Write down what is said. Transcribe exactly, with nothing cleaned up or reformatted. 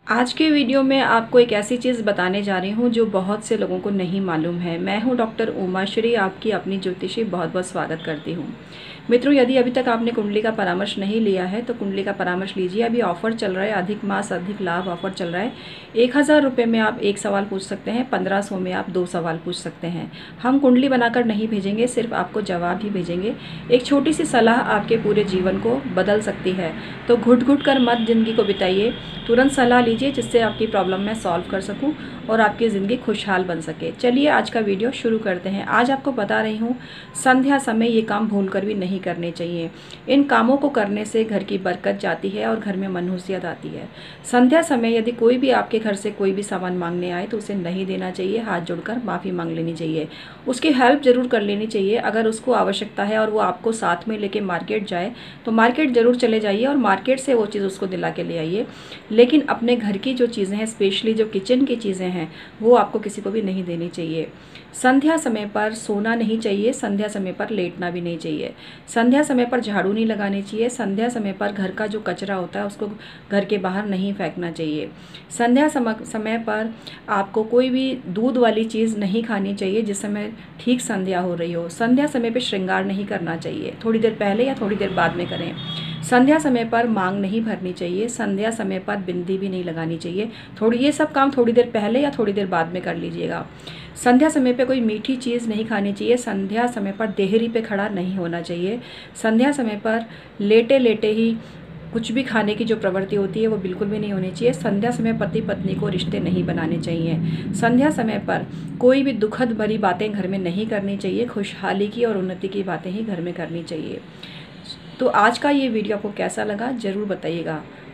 आज के वीडियो में आपको एक ऐसी चीज़ बताने जा रही हूँ जो बहुत से लोगों को नहीं मालूम है। मैं हूँ डॉक्टर उमाश्री, आपकी अपनी ज्योतिषी, बहुत बहुत स्वागत करती हूँ। मित्रों, यदि अभी तक आपने कुंडली का परामर्श नहीं लिया है तो कुंडली का परामर्श लीजिए। अभी ऑफर चल रहा है, अधिक मास अधिक लाभ ऑफर चल रहा है। एक हज़ार रुपये में आप एक सवाल पूछ सकते हैं, पंद्रह सौ में आप दो सवाल पूछ सकते हैं। हम कुंडली बनाकर नहीं भेजेंगे, सिर्फ आपको जवाब ही भेजेंगे। एक छोटी सी सलाह आपके पूरे जीवन को बदल सकती है, तो घुट घुट कर मत जिंदगी को बिताइए। तुरंत सलाह लीजिए जिससे आपकी प्रॉब्लम मैं सॉल्व कर सकूं और आपकी ज़िंदगी खुशहाल बन सके। चलिए आज का वीडियो शुरू करते हैं। आज आपको बता रही हूँ, संध्या समय ये काम भूल कर भी नहीं करने चाहिए। इन कामों को करने से घर की बरकत जाती है और घर में मनहूसियत आती है। संध्या समय यदि कोई भी आपके घर से कोई भी सामान मांगने आए तो उसे नहीं देना चाहिए, हाथ जोड़कर माफ़ी मांग लेनी चाहिए। उसकी हेल्प ज़रूर कर लेनी चाहिए। अगर उसको आवश्यकता है और वो आपको साथ में लेके मार्केट जाए तो मार्केट ज़रूर चले जाइए और मार्केट से वो चीज़ उसको दिला के ले आइए। लेकिन अपने घर की जो चीज़ें हैं, स्पेशली जो किचन की चीज़ें हैं, वो आपको किसी को भी नहीं देनी चाहिए। संध्या समय पर सोना नहीं चाहिए, संध्या समय पर लेटना भी नहीं चाहिए। संध्या समय पर झाड़ू नहीं लगानी चाहिए। संध्या समय पर घर का जो कचरा होता है उसको घर के बाहर नहीं फेंकना चाहिए। संध्या समय पर आपको कोई भी दूध वाली चीज़ नहीं खानी चाहिए जिस समय ठीक संध्या हो रही हो। संध्या समय पर श्रृंगार नहीं करना चाहिए, थोड़ी देर पहले या थोड़ी देर बाद में करें। संध्या समय पर मांग नहीं भरनी चाहिए। संध्या समय पर बिंदी भी नहीं लगानी चाहिए। थोड़ी ये सब काम थोड़ी देर पहले या थोड़ी देर बाद में कर लीजिएगा। संध्या समय पे कोई मीठी चीज़ नहीं खानी चाहिए। संध्या समय पर देहरी पे खड़ा नहीं होना चाहिए। संध्या समय पर लेटे लेटे ही कुछ भी खाने की जो प्रवृत्ति होती है वो बिल्कुल भी नहीं होनी चाहिए। संध्या समय पति पत्नी को रिश्ते नहीं बनाने चाहिए। संध्या समय पर कोई भी दुखद भरी बातें घर में नहीं करनी चाहिए। खुशहाली की और उन्नति की बातें ही घर में करनी चाहिए। तो आज का ये वीडियो आपको कैसा लगा ज़रूर बताइएगा।